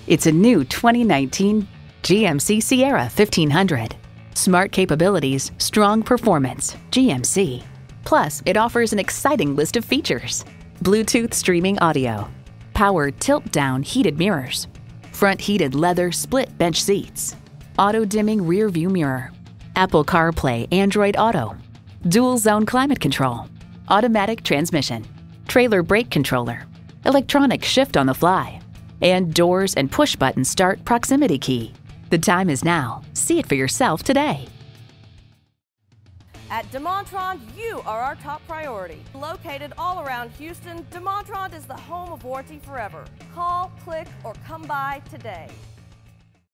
It's a new 2019 GMC Sierra 1500. Smart capabilities, strong performance, GMC. Plus, it offers an exciting list of features. Bluetooth streaming audio, power tilt-down heated mirrors, front heated leather split bench seats, auto-dimming rear view mirror, Apple CarPlay Android Auto, dual zone climate control, automatic transmission, trailer brake controller, electronic shift on the fly, and doors and push-button start proximity key. The time is now. See it for yourself today. At DeMontrond, you are our top priority. Located all around Houston, DeMontrond is the home of warranty forever. Call, click, or come by today.